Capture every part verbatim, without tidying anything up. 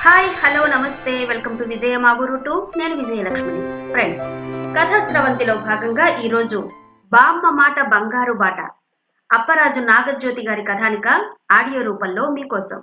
Hi hello నమస్తే welcome to Vijaya మాగురు టూ నేను విజయలక్ష్మిని. ఫ్రెండ్స్, కథా స్రవంతిలో భాగంగా ఈరోజు బామ్మ మాట బంగారు బాట అప్పరాజు నాగజ్యోతి గారి కథానిక ఆడియో రూపంలో మీకోసం.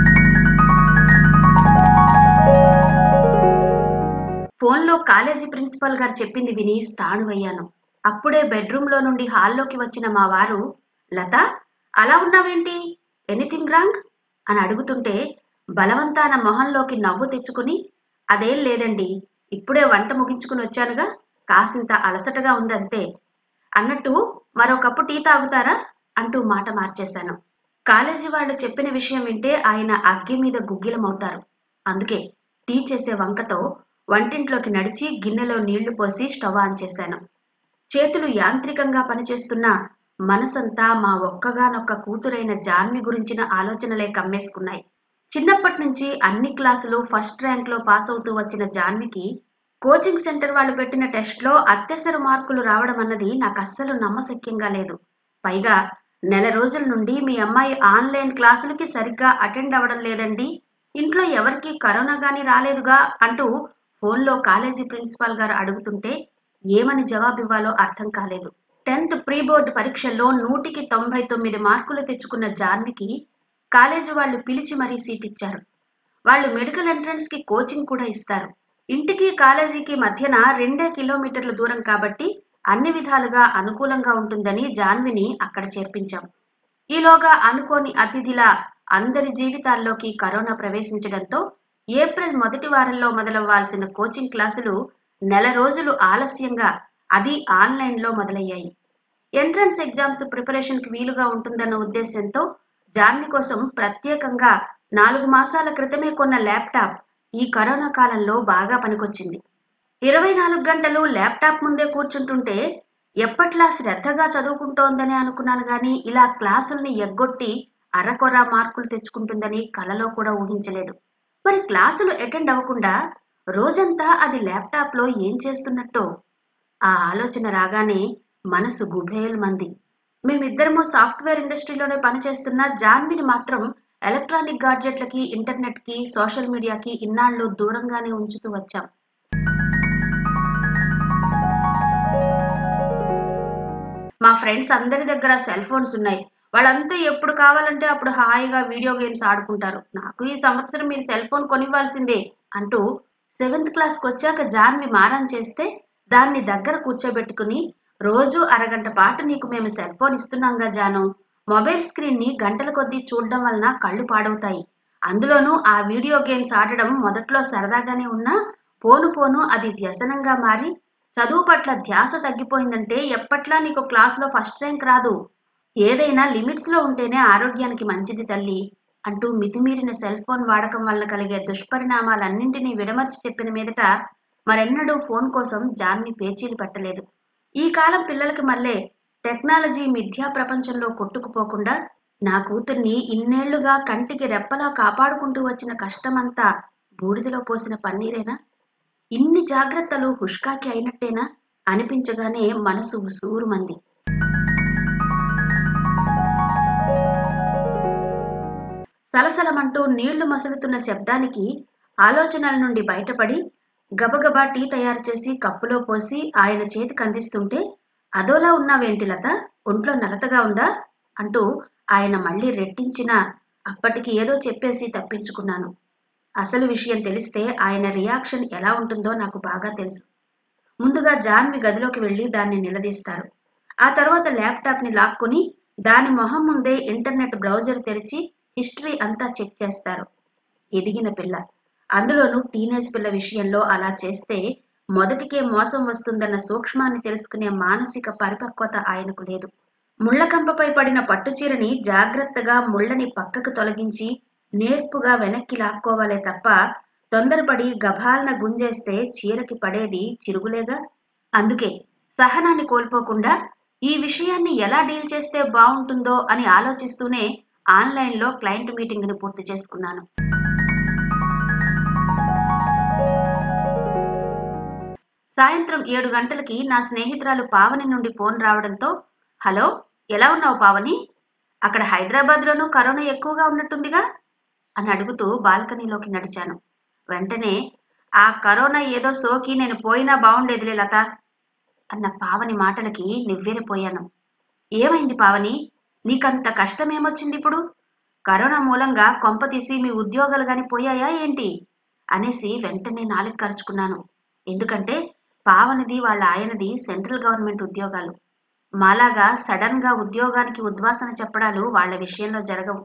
ఫోన్లో కాలేజీ ప్రిన్సిపల్ గారు చెప్పింది విని స్థాణువయ్యాను. అప్పుడే బెడ్రూమ్ లో నుండి హాల్లోకి వచ్చిన మా వారు, లత అలా ఉన్నావేంటి, ఎనీథింగ్ రాంగ్ అని అడుగుతుంటే బలవంతాన మొహంలోకి నవ్వు తెచ్చుకుని, అదేం లేదండి, ఇప్పుడే వంట ముగించుకుని వచ్చానుగా, కాసింత అలసటగా ఉందంతే అన్నట్టు మరో కప్పు టీ తాగుతారా అంటూ మాట మార్చేశాను. కాలేజీ వాళ్ళు చెప్పిన విషయం వింటే ఆయన అగ్గి మీద గుగ్గిలమవుతారు. అందుకే టీ చేసే వంకతో వంటింట్లోకి నడిచి గిన్నెలో నీళ్లు పోసి స్టవ్ ఆన్ చేశాను. చేతులు యాంత్రికంగా పనిచేస్తున్న మనసంతా మా ఒక్కగానొక్క కూతురైన జాన్వి గురించిన ఆలోచనలే కమ్మేసుకున్నాయి. చిన్నప్పటి నుంచి అన్ని క్లాసులు ఫస్ట్ ర్యాంక్ లో పాస్ అవుతూ వచ్చిన జాన్వికి కోచింగ్ సెంటర్ వాళ్ళు పెట్టిన టెస్ట్ లో అత్యవసర మార్కులు రావడం అన్నది నాకు అస్సలు నమ్మశక్యంగా లేదు. పైగా నెల రోజుల నుండి మీ అమ్మాయి ఆన్లైన్ క్లాసులకి సరిగ్గా అటెండ్ అవ్వడం లేదండి, ఇంట్లో ఎవరికి కరోనా గానీ రాలేదుగా అంటూ ఫోన్లో కాలేజీ ప్రిన్సిపాల్ గారు అడుగుతుంటే ఏమని జవాబివ్వాలో అర్థం కాలేదు. టెన్త్ ప్రీ బోర్డు పరీక్షల్లో నూటికి తొంభై తొమ్మిది మార్కులు తెచ్చుకున్న జాన్వికి కాలేజీ వాళ్ళు పిలిచి మరీ సీట్ ఇచ్చారు. వాళ్ళు మెడికల్ ఎంట్రన్స్ కి కోచింగ్ కూడా ఇస్తారు. ఇంటికి కాలేజీకి మధ్యన రెండే కిలోమీటర్ల దూరం కాబట్టి అన్ని విధాలుగా అనుకూలంగా ఉంటుందని జాన్విని అక్కడ చేర్పించాం. ఈలోగా అనుకోని అతిథిలా అందరి జీవితాల్లోకి కరోనా ప్రవేశించడంతో ఏప్రిల్ మొదటి వారంలో మొదలవ్వాల్సిన కోచింగ్ క్లాసులు నెల రోజులు ఆలస్యంగా, అది ఆన్లైన్ లో మొదలయ్యాయి. ఎంట్రన్స్ ఎగ్జామ్స్ ప్రిపరేషన్ కి వీలుగా ఉంటుందన్న ఉద్దేశంతో జాన్వి కోసం ప్రత్యేకంగా నాలుగు మాసాల క్రితమే కొన్న ల్యాప్టాప్ ఈ కరోనా కాలంలో బాగా పనికొచ్చింది. ఇరవై నాలుగు గంటలు ల్యాప్టాప్ ముందే కూర్చుంటుంటే ఎప్పట్లా శ్రద్ధగా చదువుకుంటోందని అనుకున్నాను గాని ఇలా క్లాసుల్ని ఎగ్గొట్టి అరకొర మార్కులు తెచ్చుకుంటుందని కలలో కూడా ఊహించలేదు. మరి క్లాసులు అటెండ్ అవ్వకుండా రోజంతా అది ల్యాప్టాప్ లో ఏం చేస్తున్నట్టో ఆ ఆలోచన రాగానే మనసు గుబేల్ మంది. మేమిద్దరము సాఫ్ట్వేర్ ఇండస్ట్రీలోనే పనిచేస్తున్న జాన్విని మాత్రం ఎలక్ట్రానిక్ గాడ్జెట్లకి, ఇంటర్నెట్ కి, సోషల్ మీడియాకి ఇన్నాళ్ళు దూరంగానే ఉంచుతూ వచ్చాం. మా ఫ్రెండ్స్ అందరి దగ్గర సెల్ ఫోన్స్ ఉన్నాయి. వాళ్ళంతా ఎప్పుడు కావాలంటే అప్పుడు హాయిగా వీడియో గేమ్స్ ఆడుకుంటారు. నాకు ఈ సంవత్సరం మీరు సెల్ ఫోన్ కొనివ్వాల్సిందే అంటూ సెవెంత్ క్లాస్కి వచ్చాక జాన్వి మారం చేస్తే దాన్ని దగ్గర కూర్చోబెట్టుకుని, రోజు అరగంట పాటు నీకు మేము సెల్ ఫోన్ ఇస్తున్నాంగా జాను, మొబైల్ స్క్రీన్ ని గంటల కొద్దీ చూడడం వలన కళ్ళు పాడవుతాయి, అందులోనూ ఆ వీడియో గేమ్స్ ఆడడం మొదట్లో సరదాగానే ఉన్నా పోను పోను అది వ్యసనంగా మారి చదువు పట్ల ధ్యాస తగ్గిపోయిందంటే ఎప్పట్లా నీకు క్లాసులో ఫస్ట్ ర్యాంక్ రాదు, ఏదైనా లిమిట్స్ లో ఉంటేనే ఆరోగ్యానికి మంచిది తల్లి అంటూ మితిమీరిన సెల్ ఫోన్ వాడకం వలన కలిగే దుష్పరిణామాలన్నింటినీ విడమర్చి చెప్పిన మీదట మరెన్నడూ ఫోన్ కోసం జాన్వి పేచీలు పెట్టలేదు. ఈ కాలం పిల్లలకి మళ్ళీ టెక్నాలజీ మిథ్యా ప్రపంచంలో కొట్టుకుపోకుండా నా కూతుర్ని ఇన్నేళ్లుగా కంటికి రెప్పలా కాపాడుకుంటూ వచ్చిన కష్టమంతా బూడిదలో పోసిన పన్నీరేనా, ఇన్ని జాగ్రత్తలు హుష్కాకి అయినట్టేనా అనిపించగానే మనసు ఉసూరుమంది. సలసలమంటూ నీళ్లు మసులుతున్న శబ్దానికి ఆలోచనల నుండి బయటపడి గబగబా టీ తయారు చేసి కప్పులో పోసి ఆయన చేతికి అందిస్తుంటే, అదోలా ఉన్నావేంటి లత, ఒంట్లో నలతగా ఉందా అంటూ ఆయన మళ్ళీ రెట్టించిన అప్పటికి ఏదో చెప్పేసి తప్పించుకున్నాను. అసలు విషయం తెలిస్తే ఆయన రియాక్షన్ ఎలా ఉంటుందో నాకు బాగా తెలుసు. ముందుగా జాన్వి గదిలోకి వెళ్లి దాన్ని నిలదీస్తారు. ఆ తర్వాత ల్యాప్టాప్ ని లాక్కుని దాని మొహం ముందే ఇంటర్నెట్ బ్రౌజర్ తెరిచి హిస్టరీ అంతా చెక్ చేస్తారు. ఎదిగిన పిల్ల, అందులోనూ టీనేజ్ పిల్ల విషయంలో అలా చేస్తే మొదటికే మోసం వస్తుందన్న సూక్ష్మాన్ని తెలుసుకునే మానసిక పరిపక్వత ఆయనకు లేదు. ముళ్లకంపపై పడిన పట్టుచీరని జాగ్రత్తగా ముళ్ళని పక్కకు తొలగించి నేర్పుగా వెనక్కి లాక్కోవాలే తప్ప తొందరపడి గభాలన గుంజేస్తే చీరకి పడేది చిరుగులేగా. అందుకే సహనాన్ని కోల్పోకుండా ఈ విషయాన్ని ఎలా డీల్ చేస్తే బాగుంటుందో అని ఆలోచిస్తూనే ఆన్లైన్లో క్లయింట్ మీటింగ్ ని పూర్తి చేసుకున్నాను. సాయంత్రం ఏడు గంటలకి నా స్నేహితురాలు పావని నుండి ఫోన్ రావడంతో, హలో ఎలా ఉన్నావు పావని, అక్కడ హైదరాబాద్ లోనూ కరోనా ఎక్కువగా ఉన్నట్టుందిగా అని అడుగుతూ బాల్కనీలోకి నడిచాను. వెంటనే, "ఆ కరోనా ఏదో సోకి నేను పోయినా బావుండేదిలే లత" అన్న పావని మాటలకి నివ్వెరపోయాను. "ఏమైంది పావని? నీకంత కష్టమేమొచ్చిందిప్పుడు? కరోనా మూలంగా కొంపతీసి మీ ఉద్యోగాలు గాని పోయాయా ఏంటి?" అనేసి వెంటనే నాలుక కరుచుకున్నాను. ఎందుకంటే పావనిది వాళ్ళ ఆయనది సెంట్రల్ గవర్నమెంట్ ఉద్యోగాలు. మాలాగా సడన్‌గా ఉద్యోగానికి ఉద్వాసన చెప్పడాలు వాళ్ళ విషయంలో జరగవు.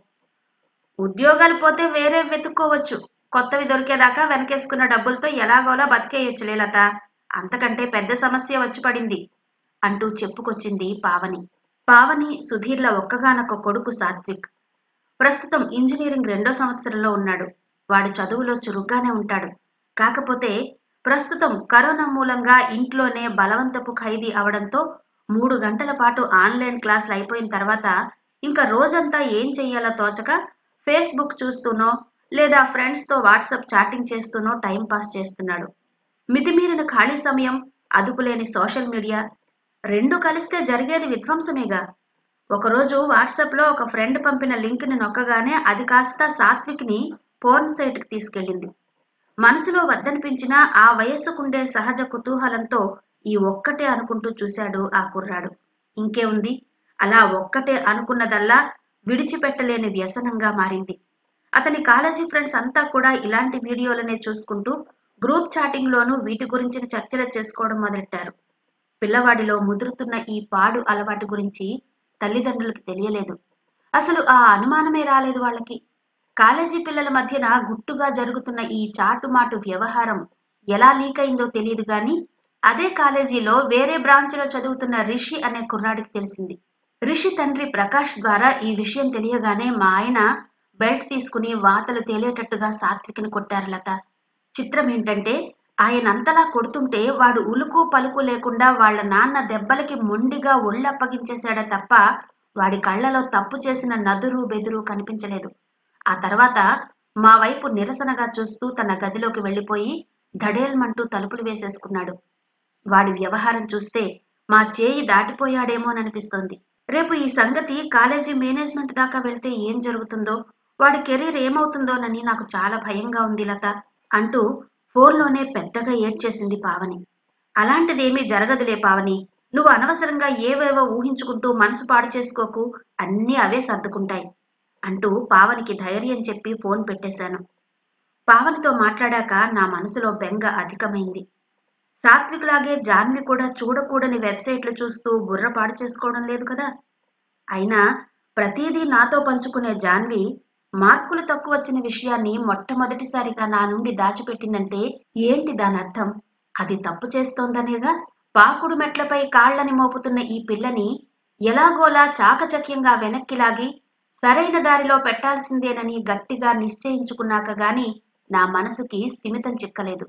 ఉద్యోగాలు పోతే వేరే వెతుక్కోవచ్చు. కొత్తవి దొరికేదాకా వెనకేసుకున్న డబ్బులతో ఎలాగోలా బతికేయొచ్చులే లత. అంతకంటే పెద్ద సమస్య వచ్చి పడింది అంటూ చెప్పుకొచ్చింది పావని. పావని, సుధీర్‌ల ఒక్కగానొక్క కొడుకు సాత్విక్. ప్రస్తుతం ఇంజినీరింగ్ రెండో సంవత్సరంలో ఉన్నాడు. వాడు చదువులో చురుగ్గానే ఉంటాడు. కాకపోతే ప్రస్తుతం కరోనా మూలంగా ఇంట్లోనే బలవంతపు ఖైదీ అవడంతో మూడు గంటల పాటు ఆన్‌లైన్ క్లాసులు అయిపోయిన తర్వాత ఇంక రోజంతా ఏం చెయ్యాలో తోచక ఫేస్‌బుక్ చూస్తూనో, లేదా ఫ్రెండ్స్‌తో వాట్సాప్ చాటింగ్ చేస్తూనో టైం పాస్ చేస్తున్నాడు. మితిమీరిన ఖాళీ సమయం, అదుపులేని సోషల్ మీడియా రెండూ కలిస్తే జరిగేది విధ్వంసమేగా. ఒకరోజు వాట్సాప్‌లో ఒక ఫ్రెండ్ పంపిన లింక్‌ని నొక్కగానే అది కాస్త సాత్విక్‌ని పోర్న్ సైట్‌కి తీసుకెళ్ళింది. మనసులో వద్దనిపించినా ఆ వయస్సుకుండే సహజ కుతూహలంతో ఈ ఒక్కటే అనుకుంటూ చూశాడు ఆ కుర్రాడు. ఇంకే ఉంది? అలా ఒక్కటే అనుకున్నదల్లా విడిచిపెట్టలేని వ్యసనంగా మారింది. అతని కాలేజీ ఫ్రెండ్స్ అంతా కూడా ఇలాంటి వీడియోలనే చూసుకుంటూ గ్రూప్ చాటింగ్‌లోనూ వీటి గురించిన చర్చలు చేసుకోవడం మొదలెట్టారు. పిల్లవాడిలో ముదురుతున్న ఈ పాడు అలవాటు గురించి తల్లిదండ్రులకు తెలియలేదు. అసలు ఆ అనుమానమే రాలేదు వాళ్ళకి. కాలేజీ పిల్లల మధ్యన గుట్టుగా జరుగుతున్న ఈ చాటుమాటు వ్యవహారం ఎలా లీక్ అయిందో తెలియదు గాని, అదే కాలేజీలో వేరే బ్రాంచ్‌లో చదువుతున్న రిషి అనే కుర్రాడికి తెలిసింది. రిషి తండ్రి ప్రకాష్ ద్వారా ఈ విషయం తెలియగానే మా ఆయన బెల్ట్ తీసుకుని వాతలు తేలేటట్టుగా సాత్విక్‌ని కొట్టారు లత. చిత్రం ఏంటంటే ఆయనంతలా కొడుతుంటే వాడు ఉలుకు పలుకు లేకుండా వాళ్ళ నాన్న దెబ్బలకి మొండిగా ఒళ్ళప్పగించేశాడే తప్ప వాడి కళ్ళలో తప్పు చేసిన నదురు బెదురు కనిపించలేదు. ఆ తర్వాత మా వైపు నిరసనగా చూస్తూ తన గదిలోకి వెళ్ళిపోయి ధడేల్మంటూ తలుపులు వేసేసుకున్నాడు. వాడి వ్యవహారం చూస్తే మా చేయి దాటిపోయాడేమోననిపిస్తోంది. రేపు ఈ సంగతి కాలేజీ మేనేజ్మెంట్ దాకా వెళ్తే ఏం జరుగుతుందో, వాడి కెరీర్ ఏమవుతుందోనని నాకు చాలా భయంగా ఉంది లత అంటూ ఫోన్లోనే పెద్దగా ఏడ్చేసింది పావని. అలాంటిదేమీ జరగదులే పావని. నువ్వు అనవసరంగా ఏవేవో ఊహించుకుంటూ మనసు పాడు చేసుకోకు, అన్నీ అవే సర్దుకుంటాయి అంటూ పావనికి ధైర్యం చెప్పి ఫోన్ పెట్టేశాను. పావనితో మాట్లాడాక నా మనసులో బెంగ అధికమైంది. సాత్విక్ లాగే జాన్వి కూడా చూడకూడని వెబ్సైట్లు చూస్తూ బుర్ర పాడు చేసుకోవడం లేదు కదా. అయినా ప్రతిదీ నాతో పంచుకునే జాన్వి మార్కులు తక్కువొచ్చిన విషయాన్ని మొట్టమొదటిసారిగా నా నుండి దాచిపెట్టిందంటే ఏంటి దానర్థం? అది తప్పు చేస్తోందనేగా. పాకుడు మెట్లపై కాళ్ళని మోపుతున్న ఈ పిల్లని ఎలాగోలా చాకచక్యంగా వెనక్కి లాగి సరైన దారిలో పెట్టాల్సిందేనని గట్టిగా నిశ్చయించుకున్నాక గాని నా మనసుకి స్థిమితం చిక్కలేదు.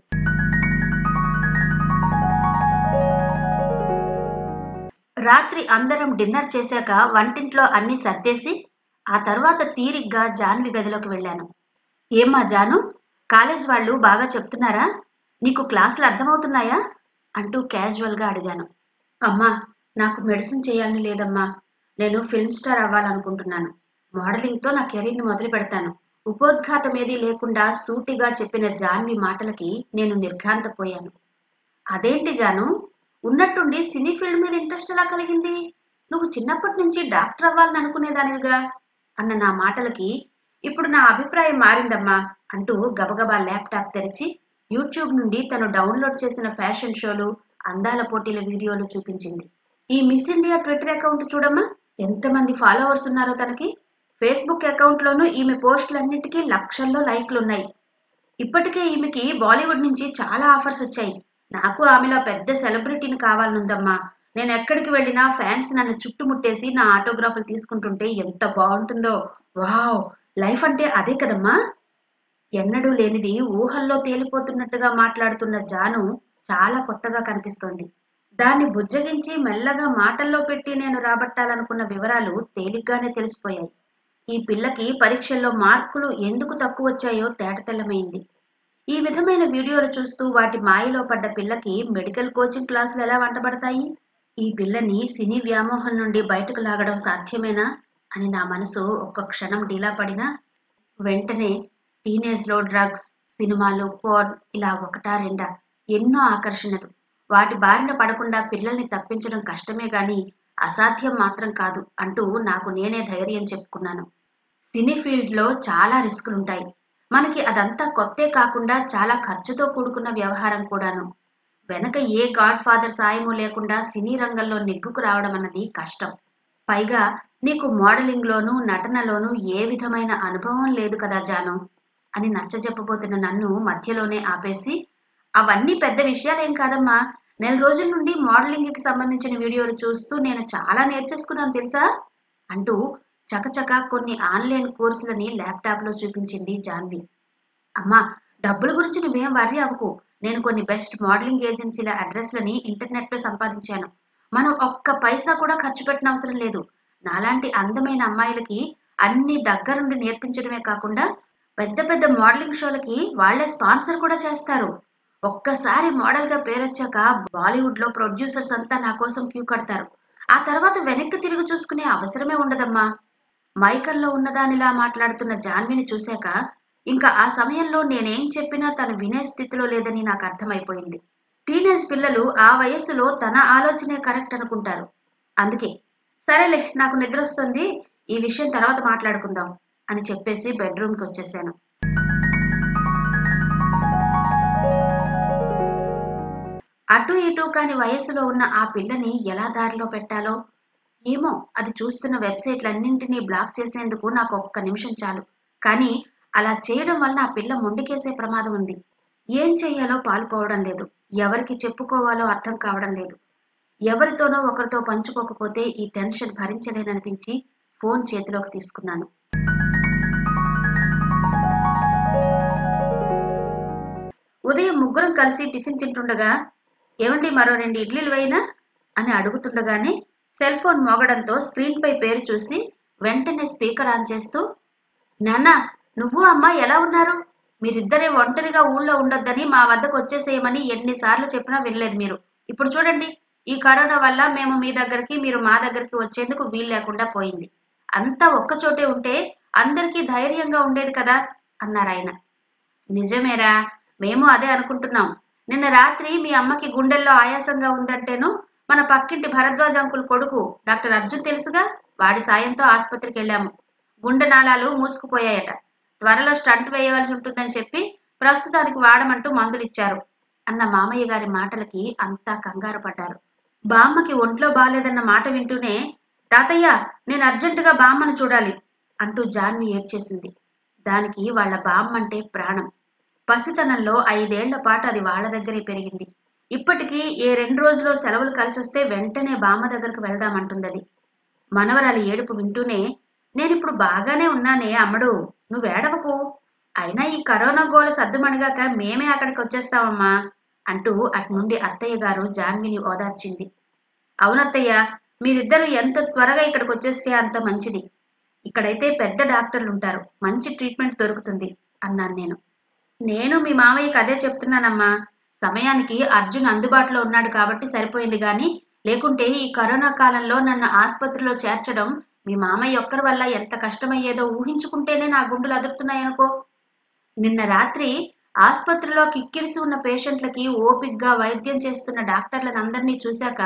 రాత్రి అందరం డిన్నర్ చేశాక వంటింట్లో అన్నీ సర్దేసి ఆ తర్వాత తీరిగ్గా జాన్వి గదిలోకి వెళ్ళాను. ఏమ్మా జాను, కాలేజ్ వాళ్ళు బాగా చెప్తున్నారా? నీకు క్లాసులు అర్థమవుతున్నాయా అంటూ క్యాజువల్గా అడిగాను. అమ్మా, నాకు మెడిసిన్ చేయాలని లేదమ్మా. నేను ఫిల్మ్ స్టార్ అవ్వాలనుకుంటున్నాను. మోడలింగ్తో నా కెరీర్ని మొదలు పెడతాను. ఉపోద్ఘాతమేదీ లేకుండా సూటిగా చెప్పిన జాన్వి మాటలకి నేను నిర్ఘాంతపోయాను. అదేంటి జాను, ఉన్నట్టుండి సినీ ఫీల్డ్ మీద ఇంట్రెస్ట్ ఎలా కలిగింది? నువ్వు చిన్నప్పటి నుంచి డాక్టర్ అవ్వాలని అనుకునేదానివిగా అన్న నా మాటలకి ఇప్పుడు నా అభిప్రాయం మారిందమ్మా అంటూ గబగబా ల్యాప్టాప్ తెరిచి యూట్యూబ్ నుండి తను డౌన్లోడ్ చేసిన ఫ్యాషన్ షోలు, అందాల పోటీల వీడియోలు చూపించింది. ఈ మిస్ ఇండియా ట్విట్టర్ అకౌంట్ చూడమ్మా, ఎంతమంది ఫాలోవర్స్ ఉన్నారో తనకి. ఫేస్బుక్ అకౌంట్లోనూ ఈమె పోస్టులన్నిటికీ లక్షల్లో లైక్లున్నాయి. ఇప్పటికే ఈమెకి బాలీవుడ్ నుంచి చాలా ఆఫర్స్ వచ్చాయి. నాకు ఆమెలో పెద్ద సెలబ్రిటీని కావాలనుందమ్మా. నేను ఎక్కడికి వెళ్ళినా ఫ్యాన్స్ నన్ను చుట్టుముట్టేసి నా ఆటోగ్రాఫ్లు తీసుకుంటుంటే ఎంత బాగుంటుందో. వావ్, లైఫ్ అంటే అదే కదమ్మా. ఎన్నడూ లేనిది ఊహల్లో తేలిపోతున్నట్టుగా మాట్లాడుతున్న జాను చాలా కొత్తగా కనిపిస్తోంది. దాన్ని బుజ్జగించి మెల్లగా మాటల్లో పెట్టి నేను రాబట్టాలనుకున్న వివరాలు తేలిగ్గానే తెలిసిపోయాయి. ఈ పిల్లకి పరీక్షల్లో మార్కులు ఎందుకు తక్కువ వచ్చాయో తేటతెల్లమైంది. ఈ విధమైన వీడియోలు చూస్తూ వాటి మాయలో పడ్డ పిల్లకి మెడికల్ కోచింగ్ క్లాసులు ఎలా వంటబడతాయి? ఈ పిల్లని సినీ వ్యామోహం నుండి బయటకు లాగడం సాధ్యమేనా అని నా మనసు ఒక్క క్షణం డీలా పడినా వెంటనే టీనేజ్లో డ్రగ్స్, సినిమాలు, పోర్న్ ఇలా ఒకటా రెండా ఎన్నో ఆకర్షణలు. వాటి బారిన పడకుండా పిల్లల్ని తప్పించడం కష్టమే గాని అసాధ్యం మాత్రం కాదు అంటూ నాకు నేనే ధైర్యం చెప్పుకున్నాను. సినీ ఫీల్డ్లో చాలా రిస్కులుంటాయి. మనకి అదంతా కొత్తే కాకుండా చాలా ఖర్చుతో కూడుకున్న వ్యవహారం కూడాను. వెనక ఏ గాడ్ ఫాదర్ సాయమూ లేకుండా సినీ రంగంలో నెగ్గుకు రావడం అన్నది కష్టం. పైగా నీకు మోడలింగ్‌లోనూ, నటనలోనూ ఏ విధమైన అనుభవం లేదు కదా జాను అని నచ్చజెప్పబోతున్న నన్ను మధ్యలోనే ఆపేసి, అవన్నీ పెద్ద విషయాలేం కాదమ్మా. నెల రోజుల నుండి మోడలింగ్‌కి సంబంధించిన వీడియోలు చూస్తూ నేను చాలా నేర్చేసుకున్నాను తెలుసా? అంటూ చకచకా కొన్ని ఆన్‌లైన్ కోర్సులని ల్యాప్‌టాప్‌లో చూపించింది జాన్వి. అమ్మా, డబ్బుల గురించి నువ్వేం వర్రీ అవ్వకు. నేను కొన్ని బెస్ట్ మోడలింగ్ ఏజెన్సీల అడ్రస్‌లని ఇంటర్నెట్‌లో సంపాదించాను. మనం ఒక్క పైసా కూడా ఖర్చు పెట్టనవసరం లేదు. నాలాంటి అందమైన అమ్మాయిలకి అన్నీ దగ్గరుండి నేర్పించడమే కాకుండా పెద్ద పెద్ద మోడలింగ్ షోలకి వాళ్ళే స్పాన్సర్ కూడా చేస్తారు. ఒక్కసారి మోడల్‌గా పేరొచ్చాక బాలీవుడ్‌లో ప్రొడ్యూసర్స్ అంతా నా కోసం క్యూ కడతారు. ఆ తర్వాత వెనక్కి తిరిగి చూసుకునే అవసరమే ఉండదమ్మా. మైకంలో ఉన్నదానిలా మాట్లాడుతున్న జాన్విని చూశాక ఇంకా ఆ సమయంలో నేనేం చెప్పినా తను వినే స్థితిలో లేదని నాకు అర్థమైపోయింది. టీనేజ్ పిల్లలు ఆ వయస్సులో తన ఆలోచనే కరెక్ట్ అనుకుంటారు. అందుకే సరేలే నాకు నిద్రొస్తుంది. ఈ విషయం తర్వాత మాట్లాడుకుందాం అని చెప్పేసి బెడ్రూమ్‌కి వచ్చేసాను. అటూ ఇటూ కాని వయస్సులో ఉన్న ఆ పిల్లని ఎలా దారిలో పెట్టాలో ఏమో. అది చూస్తున్న వెబ్‌సైట్‌లన్నింటినీ బ్లాక్ చేసేందుకు నాకు ఒక్క నిమిషం చాలు. కానీ అలా చేయడం వలన ఆ పిల్ల మొండికేసే ప్రమాదం ఉంది. ఏం చెయ్యాలో పాలుపోవడం లేదు. ఎవరికి చెప్పుకోవాలో అర్థం కావడం లేదు. ఎవరితోనో ఒకరితో పంచుకోకపోతే ఈ టెన్షన్ భరించలేననిపించి ఫోన్ చేతిలోకి తీసుకున్నాను. ఉదయం ముగ్గురం కలిసి టిఫిన్ తింటుండగా, "ఏవండీ మరో రెండు ఇడ్లీలు వేయనా?" అని అడుగుతుండగానే సెల్ ఫోన్ మోగడంతో స్క్రీన్‌పై పేరు చూసి వెంటనే స్పీకర్ ఆన్ చేస్తూ, "నాన్న, నువ్వు అమ్మ ఎలా ఉన్నారు? మీరిద్దరే ఒంటరిగా ఊళ్ళో ఉండొద్దని మా వద్దకొచ్చేసేయమని ఎన్నిసార్లు చెప్పినా వినలేదు మీరు. ఇప్పుడు చూడండి, ఈ కరోనా వల్ల మేము మీ దగ్గరికి, మీరు మా దగ్గరికి వచ్చేందుకు వీల్లేకుండా పోయింది. అంతా ఒక్కచోటే ఉంటే అందరికీ ధైర్యంగా ఉండేది కదా" అన్నారాయన. నిజమేరా! మేము అదే అనుకుంటున్నాం. నిన్న రాత్రి మీ అమ్మకి గుండెల్లో ఆయాసంగా ఉందంటేను, మన పక్కింటి భరద్వాజ్ అంకుల్ కొడుకు డాక్టర్ అర్జున్ తెలుసుగా? వాడి సాయంతో ఆస్పత్రికెళ్ళాము. గుండె నాళాలు మూసుకుపోయాయట. త్వరలో స్టంట్ వేయవలసి ఉంటుందని చెప్పి ప్రస్తుతానికి వాడమంటూ మందులిచ్చారు అన్న మామయ్య గారి మాటలకి అంతా కంగారు పడ్డారు. బామ్మకి ఒంట్లో బాలేదన్న మాట వింటూనే, తాతయ్య, నేను అర్జెంటుగా బామ్మను చూడాలి అంటూ జాన్వి ఏడ్చేసింది. దానికి వాళ్ళ బామ్మంటే ప్రాణం. పసితనంలో ఐదేళ్ల పాటు అది వాళ్ళ దగ్గరే పెరిగింది. ఇప్పటికీ ఏ రెండు రోజులో సెలవులు కలిసొస్తే వెంటనే బామ్మ దగ్గరకు వెళ్దామంటుందది. మనవరాలి ఏడుపు వింటూనే, నేనిప్పుడు బాగానే ఉన్నానే అమ్మడు, నువ్వేడవకు. అయినా ఈ కరోనా గోల సద్దుమణిగాక మేమే అక్కడికొచ్చేస్తామమ్మా అంటూ అట్నుండి అత్తయ్య గారు జాన్విని ఓదార్చింది. అవునత్తయ్య, మీరిద్దరూ ఎంత త్వరగా ఇక్కడికొచ్చేస్తే అంత మంచిది. ఇక్కడైతే పెద్ద డాక్టర్లుంటారు. మంచి ట్రీట్మెంట్ దొరుకుతుంది అన్నాను నేను. నేను మీ మామయ్యకి అదే చెప్తున్నానమ్మా. సమయానికి అర్జున్ అందుబాటులో ఉన్నాడు కాబట్టి సరిపోయింది గాని, లేకుంటే ఈ కరోనా కాలంలో నన్ను ఆస్పత్రిలో చేర్చడం మీ మామయ్య ఒక్కరి వల్ల ఎంత కష్టమయ్యేదో ఊహించుకుంటేనే నా గుండెలు అదురుతున్నాయనుకో. నిన్న రాత్రి ఆస్పత్రిలో కిక్కిరిసి ఉన్న పేషెంట్లకి ఓపిగ్గా వైద్యం చేస్తున్న డాక్టర్లనందరినీ చూశాక,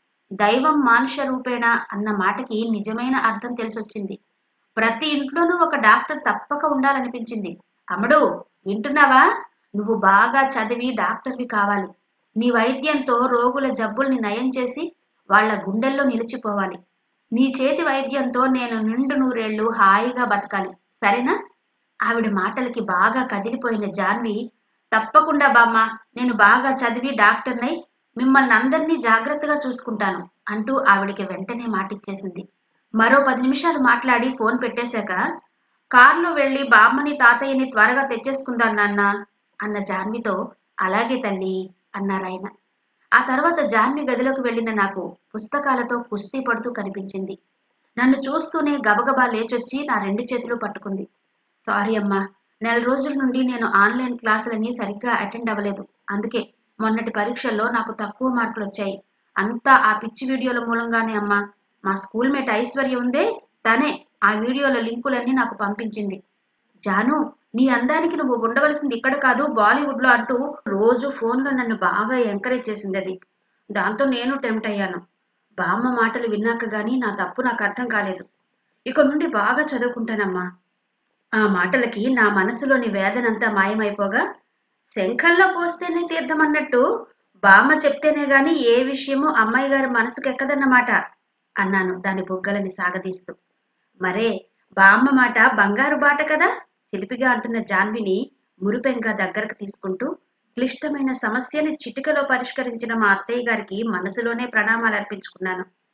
దైవం మానుష రూపేణ అన్న మాటకి నిజమైన అర్థం తెలిసొచ్చింది. ప్రతి ఇంట్లోనూ ఒక డాక్టర్ తప్పక ఉండాలనిపించింది. అమ్మడు, వింటున్నావా? నువ్వు బాగా చదివి డాక్టర్వి కావాలి. నీ వైద్యంతో రోగుల జబ్బుల్ని నయం చేసి వాళ్ళ గుండెల్లో నిలిచిపోవాలి. నీ చేతి వైద్యంతో నేను నిండు నూరేళ్లు హాయిగా బతకాలి. సరేనా? ఆవిడ మాటలకి బాగా కదిలిపోయిన జాన్వి, తప్పకుండా బామ్మ, నేను బాగా చదివి డాక్టర్నై మిమ్మల్ని అందరినీ జాగ్రత్తగా చూసుకుంటాను అంటూ ఆవిడకి వెంటనే మాటిచ్చేసింది. మరో పది నిమిషాలు మాట్లాడి ఫోన్ పెట్టేశాక, కారులో వెళ్లి బామ్మని తాతయ్యని త్వరగా తెచ్చేసుకుందాం నాన్న అన్న జాన్వితో, అలాగే తల్లి అన్నారాయన. ఆ తర్వాత జాన్వి గదిలోకి వెళ్లిన నాకు పుస్తకాలతో కుస్తీ పడుతూ కనిపించింది. నన్ను చూస్తూనే గబగబా లేచొచ్చి నా రెండు చేతులు పట్టుకుంది. సారీ అమ్మా, నెల రోజుల నుండి నేను ఆన్లైన్ క్లాసులని సరిగ్గా అటెండ్ అవ్వలేదు. అందుకే మొన్నటి పరీక్షల్లో నాకు తక్కువ మార్కులు వచ్చాయి. అంతా ఆ పిచ్చి వీడియోల మూలంగానే అమ్మా. మా స్కూల్ మేట్ ఐశ్వర్య ఉందే, తనే ఆ వీడియోల లింకులన్నీ నాకు పంపించింది. జాను, నీ అందానికి నువ్వు ఉండవలసింది ఇక్కడ కాదు బాలీవుడ్ లో అంటూ రోజు ఫోన్లో నన్ను బాగా ఎంకరేజ్ చేసింది అది. దాంతో నేను టెంప్ట్ అయ్యాను. బామ్మ మాటలు విన్నాక గాని నా తప్పు నాకు అర్థం కాలేదు. ఇక నుండి బాగా చదువుకుంటానమ్మా. ఆ మాటలకి నా మనసులోని వేదనంతా మాయమైపోగా, శంఖంలో పోస్తేనే తీర్థమన్నట్టు బామ్మ చెప్తేనే గాని ఏ విషయమూ అమ్మాయి గారి మనసుకెక్కదన్నమాట అన్నాను దాని బుగ్గలని సాగదీస్తూ. మరే, బామ్మ మాట బంగారు బాట కదా చిలిపిగా అంటున్న జాన్విని మురిపెంగా దగ్గరకు తీసుకుంటూ క్లిష్టమైన సమస్యని చిటికలో పరిష్కరించిన మా అత్తయ్య గారికి మనసులోనే ప్రణామాలు అర్పించుకున్నాను.